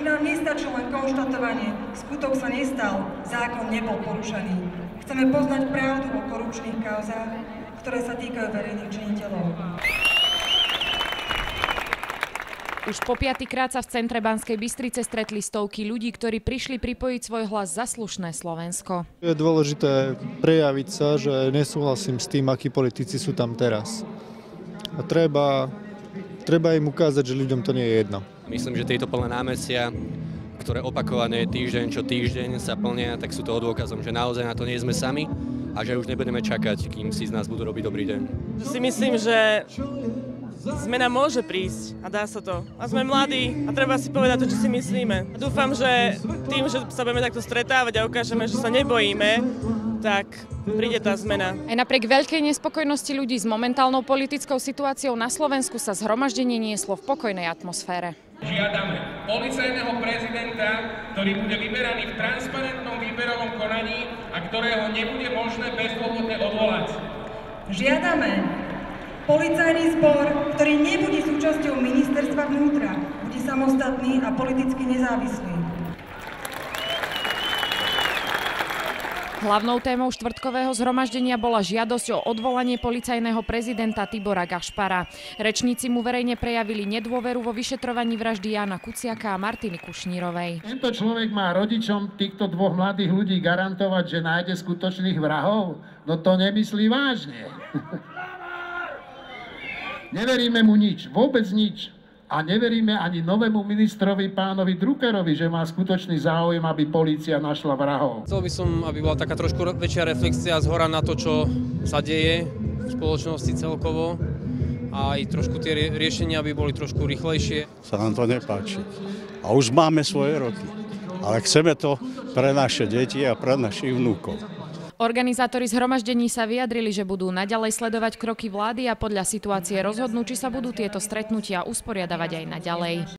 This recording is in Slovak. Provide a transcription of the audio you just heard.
nám nestačí len konštatovanie, skutok sa nestal, zákon nebol porušený. Chceme poznať pravdu o korupčných kauzách, ktoré sa týkajú verejných činiteľov. Už po 5. krát sa v centre Banskej Bystrice stretli stovky ľudí, ktorí prišli pripojiť svoj hlas za slušné Slovensko. Je dôležité prejaviť sa, že nesúhlasím s tým, akí politici sú tam teraz. A treba im ukázať, že ľuďom to nie je jedno. Myslím, že tieto plné námestia, ktoré opakované týždeň čo týždeň sa plnia, tak sú toho dôkazom, že naozaj na to nie sme sami a že už nebudeme čakať, kým si z nás budú robiť dobrý deň. Si myslím, že zmena môže prísť a dá sa to. A sme mladí a treba si povedať to, čo si myslíme. A dúfam, že tým, že sa budeme takto stretávať a ukážeme, že sa nebojíme, tak príde tá zmena. Aj napriek veľkej nespokojnosti ľudí s momentálnou politickou situáciou na Slovensku sa zhromaždenie nieslo v pokojnej atmosfére. Žiadame policajného prezidenta, ktorý bude vyberaný v transparentnom výberovom konaní a ktorého nebude možné bezdôvodne odvolať. Žiadame policajný zbor, ktorý nebude súčasťou ministerstva vnútra, bude samostatný a politicky nezávislý. Hlavnou témou štvrtkového zhromaždenia bola žiadosť o odvolanie policajného prezidenta Tibora Gašpara. Rečníci mu verejne prejavili nedôveru vo vyšetrovaní vraždy Jána Kuciaka a Martiny Kušnírovej. Tento človek má rodičom týchto dvoch mladých ľudí garantovať, že nájde skutočných vrahov? No to nemyslí vážne. Neveríme mu nič, vôbec nič. A neveríme ani novému ministrovi pánovi Druckerovi, že má skutočný záujem, aby polícia našla vrahov. Chcel by som, aby bola taká trošku väčšia reflexia zhora na to, čo sa deje v spoločnosti celkovo. A aj trošku tie riešenia by boli trošku rýchlejšie. Sa nám to nepáči. A už máme svoje roky. Ale chceme to pre naše deti a pre našich vnúkov. Organizátori zhromaždení sa vyjadrili, že budú naďalej sledovať kroky vlády a podľa situácie rozhodnú, či sa budú tieto stretnutia usporiadavať aj naďalej.